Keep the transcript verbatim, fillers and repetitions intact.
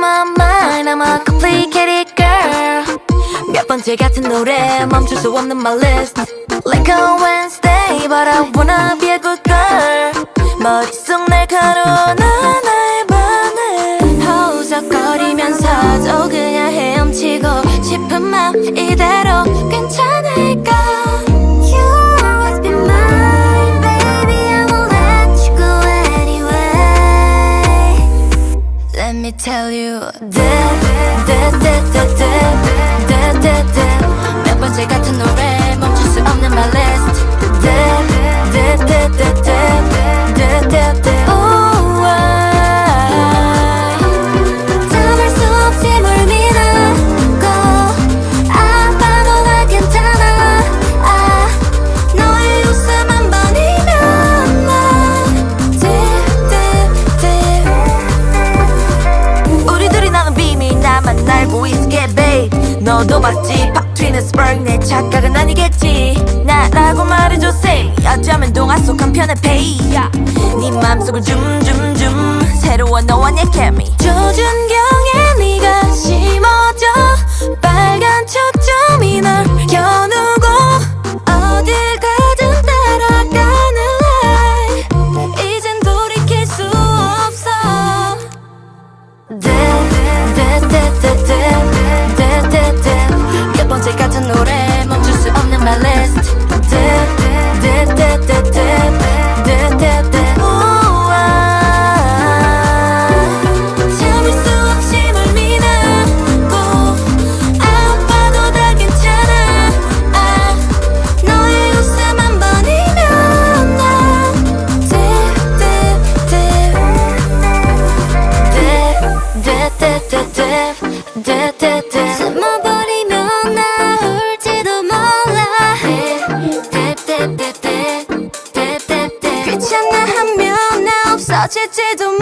my mind, I'm a complicated girl. 몇 번째 같은 노래 멈출 수 없는 my list. Like a Wednesday, but I wanna be a good girl. 머릿속 날카로운 하나의 바늘 허우적거리면서도 그냥 헤엄치고 싶은 맘 이대로 괜찮을까? You always be mine, baby, I won't let you go anyway. Let me tell you, dip, dip, dip, dip, dip, dip, dip, dip. 몇 번째 같은 노래 멈출 수 없는 my list. Dip, dip, dip, dip, dip, dip, dip, dip. Ooh, I 참을 수 없이 뭘 믿고 아파도 다 괜찮아. 아, 너의 웃음 한 번이면 나 dip, dip, dip. 우리 둘이 나눈 비밀 나만 알고 있을게 babe. 너도 봤지 팍 튀는 스파크 내 착각은 아니겠지. 나라고 말해줘 say. 어쩌면 동화 속 한 편의 페이지. 네 맘속을 줌줌줌 새로운 너와 내 케미. 조준경에 네가 심어져 빨간 초점이 널 겨누고 어딜 가든 따라가는 lie. 이젠 돌이킬 수 없어. Dip, dip, dip, dip, dip, dip, dip, dip. 몇 번째 같은 노래 멈출 수 없는 my list. Dip, dip, dip, dip, dip, dip, dip, dip. Ooh, I 참을 수 없이 뭘 믿고 아파도 다 괜찮아. 아, 너의 웃음 한 번이면 나 dip, dip, dip, dip, dip, dip, dip, dip, dip, dip. 숨어버리면 나올지도 몰라. Dip, dip, dip, dip, dip, dip, dip. 귀찮아 하면 나 없어질지도